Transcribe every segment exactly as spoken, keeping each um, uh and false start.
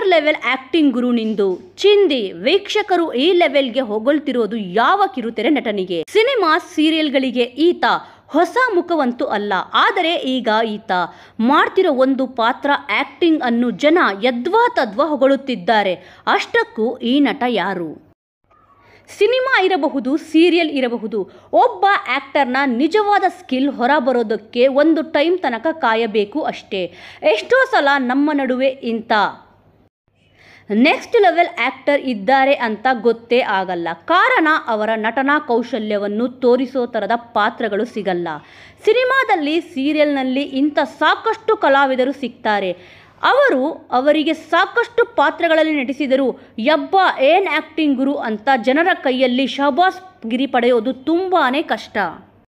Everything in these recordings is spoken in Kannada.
ಆಸ್ಕರ್ ಲೆವೆಲ್ ಆಕ್ಟಿಂಗ್ ಗುರು ನಿಂದು ಚಿಂದಿ. ವೀಕ್ಷಕರು ಈ ಲೆವೆಲ್ಗೆ ಹೊಗಳ್ತಿರೋದು ಯಾವ ಕಿರುತೆರೆ ನಟನಿಗೆ? ಸಿನಿಮಾ ಸೀರಿಯಲ್ಗಳಿಗೆ ಈತ ಹೊಸ ಮುಖವಂತೂ ಅಲ್ಲ. ಆದರೆ ಈಗ ಈತ ಮಾಡ್ತಿರೋ ಒಂದು ಪಾತ್ರ ಆಕ್ಟಿಂಗ್ ಅನ್ನು ಜನ ಯದ್ವಾ ತದ್ವಾ ಹೊಗಳುತ್ತಿದ್ದಾರೆ. ಅಷ್ಟಕ್ಕೂ ಈ ನಟ ಯಾರು? ಸಿನಿಮಾ ಇರಬಹುದು, ಸೀರಿಯಲ್ ಇರಬಹುದು, ಒಬ್ಬ ಆ್ಯಕ್ಟರ್ನ ನಿಜವಾದ ಸ್ಕಿಲ್ ಹೊರಬರೋದಕ್ಕೆ ಒಂದು ಟೈಮ್ ತನಕ ಕಾಯಬೇಕು ಅಷ್ಟೇ. ಎಷ್ಟೋ ಸಲ ನಮ್ಮ ನಡುವೆ ಇಂಥ ನೆಕ್ಸ್ಟ್ ಲೆವೆಲ್ ಆ್ಯಕ್ಟರ್ ಇದ್ದಾರೆ ಅಂತ ಗೊತ್ತೇ ಆಗಲ್ಲ. ಕಾರಣ ಅವರ ನಟನಾ ಕೌಶಲ್ಯವನ್ನು ತೋರಿಸೋ ಥರದ ಪಾತ್ರಗಳು ಸಿಗಲ್ಲ. ಸಿನಿಮಾದಲ್ಲಿ, ಸೀರಿಯಲ್ನಲ್ಲಿ ಇಂಥ ಸಾಕಷ್ಟು ಕಲಾವಿದರು ಸಿಗ್ತಾರೆ. ಅವರು ಅವರಿಗೆ ಸಾಕಷ್ಟು ಪಾತ್ರಗಳಲ್ಲಿ ನಟಿಸಿದರು. ಯಬ್ಬ ಏನು ಆ್ಯಕ್ಟಿಂಗ್ ಗುರು ಅಂತ ಜನರ ಕೈಯಲ್ಲಿ ಶಹಬಾಸ್ ಗಿರಿ ಪಡೆಯೋದು ತುಂಬಾ ಕಷ್ಟ.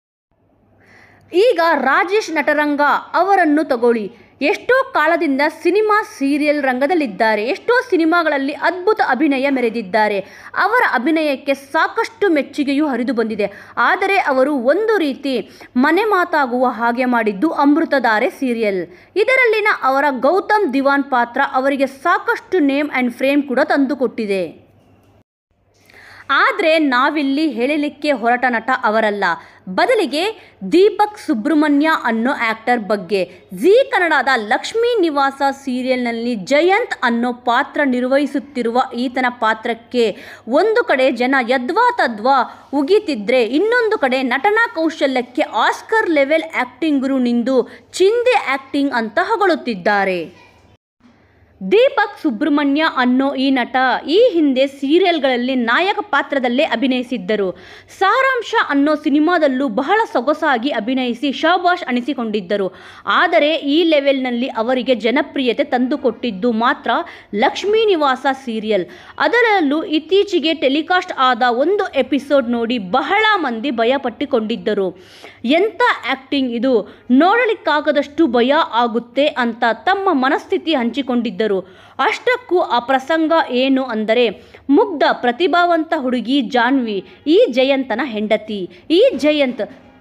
ಈಗ ರಾಜೇಶ್ ನಟರಂಗ ಅವರನ್ನು ತಗೊಳ್ಳಿ. ಎಷ್ಟೋ ಕಾಲದಿಂದ ಸಿನಿಮಾ ಸೀರಿಯಲ್ ರಂಗದಲ್ಲಿದ್ದಾರೆ. ಎಷ್ಟೋ ಸಿನಿಮಾಗಳಲ್ಲಿ ಅದ್ಭುತ ಅಭಿನಯ ಮೆರೆದಿದ್ದಾರೆ. ಅವರ ಅಭಿನಯಕ್ಕೆ ಸಾಕಷ್ಟು ಮೆಚ್ಚುಗೆಯೂ ಹರಿದು ಬಂದಿದೆ. ಆದರೆ ಅವರು ಒಂದು ರೀತಿ ಮನೆ ಮಾತಾಗುವ ಹಾಗೆ ಮಾಡಿದ್ದು ಅಮೃತಧಾರೆ ಸೀರಿಯಲ್. ಇದರಲ್ಲಿನ ಅವರ ಗೌತಮ್ ದಿವಾನ್ ಪಾತ್ರ ಅವರಿಗೆ ಸಾಕಷ್ಟು ನೇಮ್ ಆ್ಯಂಡ್ ಫ್ರೇಮ್ ಕೂಡ ತಂದುಕೊಟ್ಟಿದೆ. ಆದರೆ ನಾವಿಲ್ಲಿ ಹೇಳಲಿಕ್ಕೆ ಹೊರಟ ನಟ ಅವರಲ್ಲ, ಬದಲಿಗೆ ದೀಪಕ್ ಸುಬ್ರಹ್ಮಣ್ಯ ಅನ್ನೋ ಆ್ಯಕ್ಟರ್ ಬಗ್ಗೆ. ಜೀ ಕನ್ನಡದ ಲಕ್ಷ್ಮೀ ನಿವಾಸ ಸೀರಿಯಲ್ನಲ್ಲಿ ಜಯಂತ್ ಅನ್ನೋ ಪಾತ್ರ ನಿರ್ವಹಿಸುತ್ತಿರುವ ಈತನ ಪಾತ್ರಕ್ಕೆ ಒಂದು ಕಡೆ ಜನ ಯದ್ವಾ ತದ್ವಾ ಉಗಿತಿದ್ರೆ, ಇನ್ನೊಂದು ಕಡೆ ನಟನಾ ಕೌಶಲ್ಯಕ್ಕೆ ಆಸ್ಕರ್ ಲೆವೆಲ್ ಆ್ಯಕ್ಟಿಂಗ್ ಗುರು ನಿಂದು ಚಿಂದೆ ಆ್ಯಕ್ಟಿಂಗ್ ಅಂತ ಹೊಗಳುತ್ತಿದ್ದಾರೆ. ದೀಪಕ್ ಸುಬ್ರಹ್ಮಣ್ಯ ಅನ್ನೋ ಈ ನಟ ಈ ಹಿಂದೆ ಸೀರಿಯಲ್ಗಳಲ್ಲಿ ನಾಯಕ ಪಾತ್ರದಲ್ಲೇ ಅಭಿನಯಿಸಿದ್ದರು. ಸಾರಾಂಶ ಅನ್ನೋ ಸಿನಿಮಾದಲ್ಲೂ ಬಹಳ ಸೊಗಸಾಗಿ ಅಭಿನಯಿಸಿ ಶಹಬಾಸ್ ಅನಿಸಿಕೊಂಡಿದ್ದರು. ಆದರೆ ಈ ಲೆವೆಲ್ನಲ್ಲಿ ಅವರಿಗೆ ಜನಪ್ರಿಯತೆ ತಂದುಕೊಟ್ಟಿದ್ದು ಮಾತ್ರ ಲಕ್ಷ್ಮೀ ನಿವಾಸ ಸೀರಿಯಲ್. ಅದರಲ್ಲೂ ಇತ್ತೀಚೆಗೆ ಟೆಲಿಕಾಸ್ಟ್ ಆದ ಒಂದು ಎಪಿಸೋಡ್ ನೋಡಿ ಬಹಳ ಮಂದಿ ಭಯಪಟ್ಟುಕೊಂಡಿದ್ದರು. ಎಂಥ ಆ್ಯಕ್ಟಿಂಗ್ ಇದು, ನೋಡಲಿಕ್ಕಾಗದಷ್ಟು ಭಯ ಆಗುತ್ತೆ ಅಂತ ತಮ್ಮ ಮನಸ್ಥಿತಿ ಹಂಚಿಕೊಂಡಿದ್ದರು. ಅಷ್ಟಕ್ಕೂ ಆ ಪ್ರಸಂಗ ಏನು ಅಂದರೆ, ಮುಗ್ಧ ಪ್ರತಿಭಾವಂತ ಹುಡುಗಿ ಜಾನ್ವಿ ಈ ಜಯಂತನ ಹೆಂಡತಿ. ಈ ಜಯಂತ್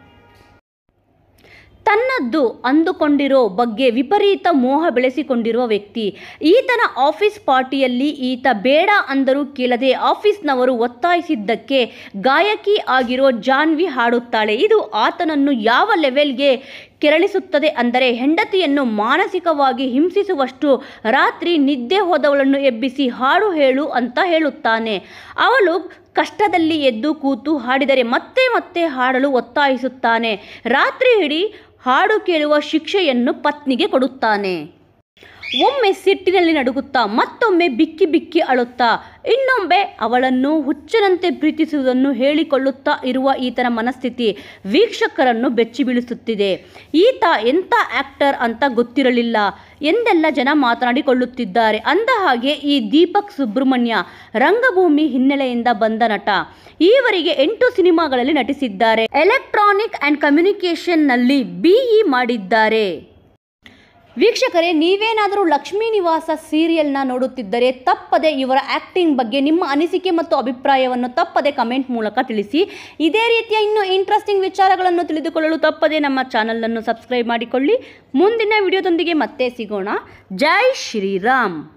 ತನ್ನದ್ದು ಅಂದುಕೊಂಡಿರೋ ಬಗ್ಗೆ ವಿಪರೀತ ಮೋಹ ಬೆಳೆಸಿಕೊಂಡಿರುವ ವ್ಯಕ್ತಿ. ಈತನ ಆಫೀಸ್ ಪಾರ್ಟಿಯಲ್ಲಿ ಈತ ಬೇಡ ಅಂದರೂ ಕೇಳದೆ ಆಫೀಸ್ನವರು ಒತ್ತಾಯಿಸಿದ್ದಕ್ಕೆ ಗಾಯಕಿ ಆಗಿರೋ ಜಾನ್ವಿ ಹಾಡುತ್ತಾಳೆ. ಇದು ಆತನನ್ನು ಯಾವ ಲೆವೆಲ್ಗೆ ಕೆರಳಿಸುತ್ತದೆ ಅಂದರೆ, ಹೆಂಡತಿಯನ್ನು ಮಾನಸಿಕವಾಗಿ ಹಿಂಸಿಸುವಷ್ಟು ರಾತ್ರಿ ನಿದ್ದೆ ಹೋದವಳನ್ನು ಎಬ್ಬಿಸಿ ಹಾಡು ಹೇಳು ಅಂತ ಹೇಳುತ್ತಾನೆ. ಅವಳು ಕಷ್ಟದಲ್ಲಿ ಎದ್ದು ಕೂತು ಹಾಡಿದರೆ ಮತ್ತೆ ಮತ್ತೆ ಹಾಡಲು ಒತ್ತಾಯಿಸುತ್ತಾನೆ. ರಾತ್ರಿ ಇಡೀ ಹಾಡು ಕೇಳುವ ಶಿಕ್ಷೆಯನ್ನು ಪತ್ನಿಗೆ ಕೊಡುತ್ತಾನೆ. ಒಮ್ಮೆ ಸಿಟ್ಟಿನಲ್ಲಿ ನಡುಗುತ್ತಾ, ಮತ್ತೊಮ್ಮೆ ಬಿಕ್ಕಿ ಬಿಕ್ಕಿ ಅಳುತ್ತಾ, ಇನ್ನೊಮ್ಮೆ ಅವಳನ್ನು ಹುಚ್ಚನಂತೆ ಪ್ರೀತಿಸುವುದನ್ನು ಹೇಳಿಕೊಳ್ಳುತ್ತಾ ಇರುವ ಈತನ ಮನಸ್ಥಿತಿ ವೀಕ್ಷಕರನ್ನು ಬೆಚ್ಚಿ ಬೀಳಿಸುತ್ತಿದೆ. ಈತ ಎಂಥ ಆ್ಯಕ್ಟರ್ ಅಂತ ಗೊತ್ತಿರಲಿಲ್ಲ ಎಂದೆಲ್ಲ ಜನ ಮಾತನಾಡಿಕೊಳ್ಳುತ್ತಿದ್ದಾರೆ. ಅಂದಹಾಗೆ ಈ ದೀಪಕ್ ಸುಬ್ರಹ್ಮಣ್ಯ ರಂಗಭೂಮಿ ಹಿನ್ನೆಲೆಯಿಂದ ಬಂದ ನಟ. ಈವರೆಗೆ ಎಂಟು ಸಿನಿಮಾಗಳಲ್ಲಿ ನಟಿಸಿದ್ದಾರೆ. ಎಲೆಕ್ಟ್ರಾನಿಕ್ ಆ್ಯಂಡ್ ಕಮ್ಯುನಿಕೇಷನ್ನಲ್ಲಿ ಬಿ ಇ ಮಾಡಿದ್ದಾರೆ. ವೀಕ್ಷಕರೇ, ನೀವೇನಾದರೂ ಲಕ್ಷ್ಮೀ ನಿವಾಸ ಸೀರಿಯಲ್ನ ನೋಡುತ್ತಿದ್ದರೆ ತಪ್ಪದೆ ಇವರ ಆ್ಯಕ್ಟಿಂಗ್ ಬಗ್ಗೆ ನಿಮ್ಮ ಅನಿಸಿಕೆ ಮತ್ತು ಅಭಿಪ್ರಾಯವನ್ನು ತಪ್ಪದೆ ಕಮೆಂಟ್ ಮೂಲಕ ತಿಳಿಸಿ. ಇದೇ ರೀತಿಯ ಇನ್ನೂ ಇಂಟ್ರೆಸ್ಟಿಂಗ್ ವಿಚಾರಗಳನ್ನು ತಿಳಿದುಕೊಳ್ಳಲು ತಪ್ಪದೆ ನಮ್ಮ ಚಾನಲನ್ನು ಸಬ್ಸ್ಕ್ರೈಬ್ ಮಾಡಿಕೊಳ್ಳಿ. ಮುಂದಿನ ವಿಡಿಯೋದೊಂದಿಗೆ ಮತ್ತೆ ಸಿಗೋಣ. ಜೈ ಶ್ರೀರಾಮ್.